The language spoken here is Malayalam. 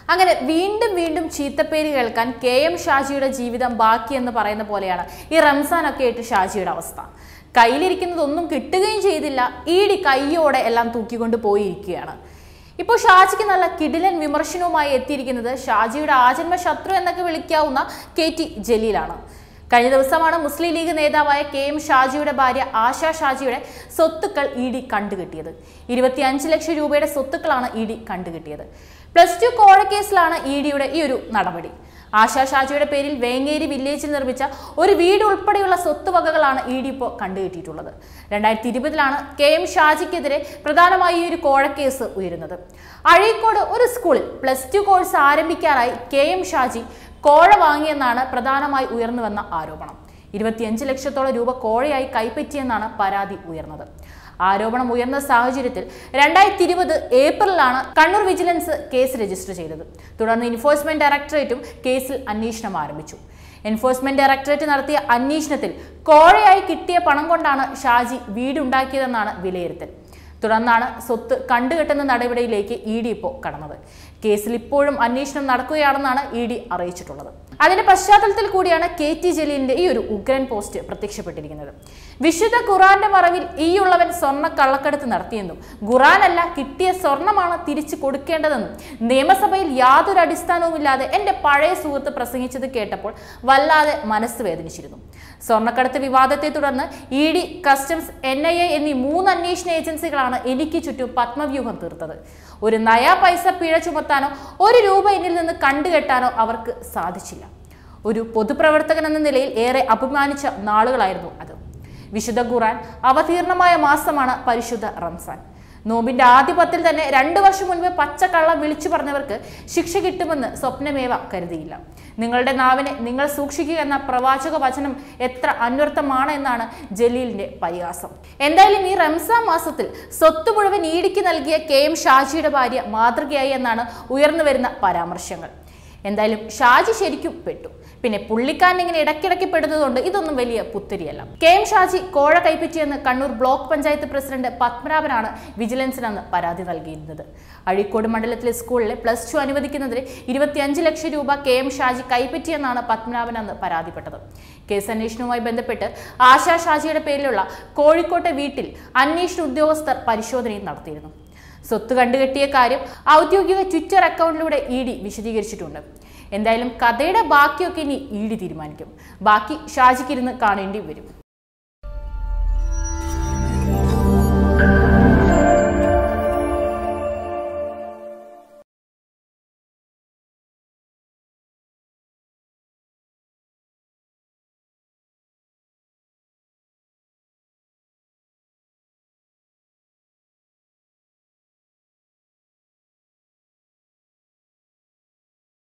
അങ്ങനെ വീണ്ടും വീണ്ടും ചീത്തപ്പേര് കേൾക്കാൻ കെ.എം. ഷാജിയുടെ ജീവിതം ബാക്കിയെന്ന് പറയുന്ന പോലെയാണ് ഈ റംസാനൊക്കെ ആയിട്ട് ഷാജിയുടെ അവസ്ഥ. കയ്യിലിരിക്കുന്നതൊന്നും കിട്ടുകയും ചെയ്തില്ല, ഇഡി കയ്യോടെ എല്ലാം തൂക്കിക്കൊണ്ട് പോയിരിക്കുകയാണ്. ഇപ്പോൾ ഷാജിക്ക് നല്ല കിടിലൻ വിമർശനവുമായി എത്തിയിരിക്കുന്നത് ഷാജിയുടെ ആജന്മ ശത്രു എന്നൊക്കെ വിളിക്കാവുന്ന കെ.ടി. ജലീലാണ്. കഴിഞ്ഞ ദിവസമാണ് മുസ്ലിം ലീഗ് നേതാവായ കെ.എം. ഷാജിയുടെ ഭാര്യ ആശാ ഷാജിയുടെ സ്വത്തുക്കൾ ഇഡി കണ്ടുകിട്ടിയത്. 25 ലക്ഷം രൂപയുടെ സ്വത്തുക്കളാണ് ഇഡി കണ്ടുകിട്ടിയത്. +2 കോഴക്കേസിലാണ് ഇഡിയുടെ ഈ ഒരു നടപടി. ആശാ ഷാജിയുടെ പേരിൽ വേങ്ങേരി വില്ലേജിൽ നിർമ്മിച്ച ഒരു വീട് ഉൾപ്പെടെയുള്ള സ്വത്തുവകകളാണ് ഇഡി ഇപ്പോൾ കണ്ടുകിട്ടിയിട്ടുള്ളത്. 2020-ലാണ് കെ.എം. ഷാജിക്കെതിരെ പ്രധാനമായി ഈ ഒരു കോഴക്കേസ് ഉയരുന്നത്. അഴീക്കോട് ഒരു സ്കൂളിൽ +2 കോഴ്സ് ആരംഭിക്കാനായി കെ.എം. ഷാജി കോഴ വാങ്ങിയെന്നാണ് പ്രധാനമായി ഉയർന്നു വന്ന ആരോപണം. 25 ലക്ഷത്തോളം രൂപ കോഴയായി കൈപ്പറ്റിയെന്നാണ് പരാതി ഉയർന്നത്. ആരോപണം ഉയർന്ന സാഹചര്യത്തിൽ 2020 ഏപ്രിലാണ് കണ്ണൂർ വിജിലൻസ് കേസ് രജിസ്റ്റർ ചെയ്തത്. തുടർന്ന് എൻഫോഴ്സ്മെന്റ് ഡയറക്ടറേറ്റും കേസിൽ അന്വേഷണം ആരംഭിച്ചു. എൻഫോഴ്സ്മെന്റ് ഡയറക്ടറേറ്റ് നടത്തിയ അന്വേഷണത്തിൽ കോഴയായി കിട്ടിയ പണം കൊണ്ടാണ് ഷാജി വീടുണ്ടാക്കിയതെന്നാണ് വിലയിരുത്തൽ. തുടർന്നാണ് സ്വത്ത് കണ്ടുകെട്ടുന്ന നടപടിയിലേക്ക് ഇഡി ഇപ്പോൾ കടന്നത്. കേസിൽ ഇപ്പോഴും അന്വേഷണം നടക്കുകയാണെന്നാണ് ഇഡി അറിയിച്ചിട്ടുള്ളത്. അതിന്റെ പശ്ചാത്തലത്തിൽ കൂടിയാണ് കെ.ടി. ജലീലിന്റെ ഈ ഒരു ഉഗ്രൻ പോസ്റ്റ് പ്രത്യക്ഷപ്പെട്ടിരിക്കുന്നത്. വിശുദ്ധ ഖുറാന്റെ മറവിൽ ഈയുള്ളവൻ സ്വർണ്ണ കള്ളക്കടത്ത് നടത്തിയെന്നും ഖുറാനല്ല കിട്ടിയ സ്വർണമാണ് തിരിച്ചു കൊടുക്കേണ്ടതെന്നും നിയമസഭയിൽ യാതൊരു അടിസ്ഥാനവുമില്ലാതെ എന്റെ പഴയ സുഹൃത്ത് പ്രസംഗിച്ചത് കേട്ടപ്പോൾ വല്ലാതെ മനസ്സ് വേദനിച്ചിരുന്നു. സ്വർണ്ണക്കടത്ത് വിവാദത്തെ തുടർന്ന് ഇഡി, കസ്റ്റംസ്, NIA എന്നീ 3 അന്വേഷണ ഏജൻസികളാണ് എനിക്ക് ചുറ്റും പത്മവ്യൂഹം തീർത്തത്. ഒരു നയാ പൈസ പിഴ ചുമത്താനോ 1 രൂപ എന്നിൽ നിന്ന് കണ്ടുകെട്ടാനോ അവർക്ക് സാധിച്ചില്ല. ഒരു പൊതുപ്രവർത്തകൻ എന്ന നിലയിൽ ഏറെ അപമാനിച്ച നാളുകളായിരുന്നു അത്. വിശുദ്ധ ഖുറാൻ അവതീർണമായ മാസമാണ് പരിശുദ്ധ റംസാൻ. നോമ്പിന്റെ ആദ്യ 10-ൽ തന്നെ 2 വർഷം മുൻപ് പച്ചക്കള്ളം വിളിച്ചു പറഞ്ഞവർക്ക് ശിക്ഷ കിട്ടുമെന്ന് സ്വപ്നമേവ കരുതിയില്ല. നിങ്ങളുടെ നാവിനെ നിങ്ങൾ സൂക്ഷിക്കുക എന്ന പ്രവാചക വചനം എത്ര അന്വർത്ഥമാണ് എന്നാണ് ജലീലിന്റെ പരിഹാസം. എന്തായാലും ഈ റംസാൻ മാസത്തിൽ സ്വത്ത് മുഴുവൻ ഇഡിക്ക് നൽകിയ കെ.എം. ഷാജിയുടെ ഭാര്യ മാതൃകയായി എന്നാണ് ഉയർന്നു വരുന്ന പരാമർശങ്ങൾ. എന്തായാലും ഷാജി ശരിക്കും പെട്ടു. പിന്നെ പുള്ളിക്കാരൻ ഇങ്ങനെ ഇടയ്ക്കിടയ്ക്ക് പെടുന്നതുകൊണ്ട് ഇതൊന്നും വലിയ പുത്തരിയല്ല. കെ.എം. ഷാജി കോഴ കൈപ്പറ്റിയെന്ന് കണ്ണൂർ ബ്ലോക്ക് പഞ്ചായത്ത് പ്രസിഡന്റ് പത്മനാഭനാണ് വിജിലൻസിനന്ന് പരാതി നൽകിയിരുന്നത്. അഴീക്കോട് മണ്ഡലത്തിലെ സ്കൂളിലെ +2 അനുവദിക്കുന്നതിന് 25 ലക്ഷം രൂപ കെ.എം. ഷാജി കൈപ്പറ്റിയെന്നാണ് പത്മനാഭൻ അന്ന് പരാതിപ്പെട്ടത്. കേസ് അന്വേഷണവുമായി ബന്ധപ്പെട്ട് ആശാ ഷാജിയുടെ പേരിലുള്ള കോഴിക്കോട്ടെ വീട്ടിൽ അന്വേഷണ ഉദ്യോഗസ്ഥർ പരിശോധനയും നടത്തിയിരുന്നു. സ്വത്ത് കണ്ടുകെട്ടിയ കാര്യം ഔദ്യോഗിക ട്വിറ്റർ അക്കൗണ്ടിലൂടെ ഇഡി വിശദീകരിച്ചിട്ടുണ്ട്. എന്തായാലും കഥയുടെ ബാക്കിയൊക്കെ ഇനി ഇഡി തീരുമാനിക്കും. ബാക്കി ഷാജിക്കിരുന്ന് കാണേണ്ടി വരും.